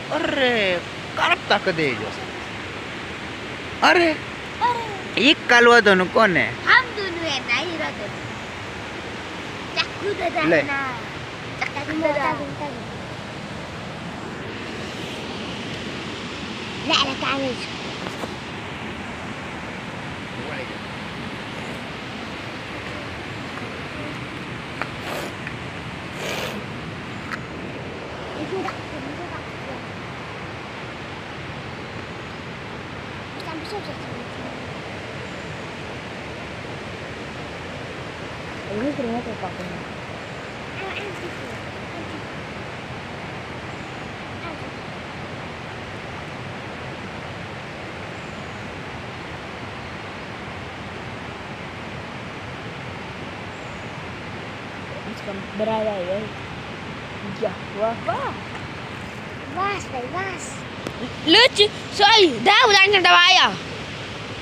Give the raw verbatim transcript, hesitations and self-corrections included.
अरे करप ताकत दे जो अरे अरे एक कालवा दोनों कौन है हम दोनों है नहीं रहते चाकू दादा ले। ना चाकू दादा لا لا تعال ini keringat ya pak ini berada ya ya wah wah vas vas lucu soy dah udah nyampe ya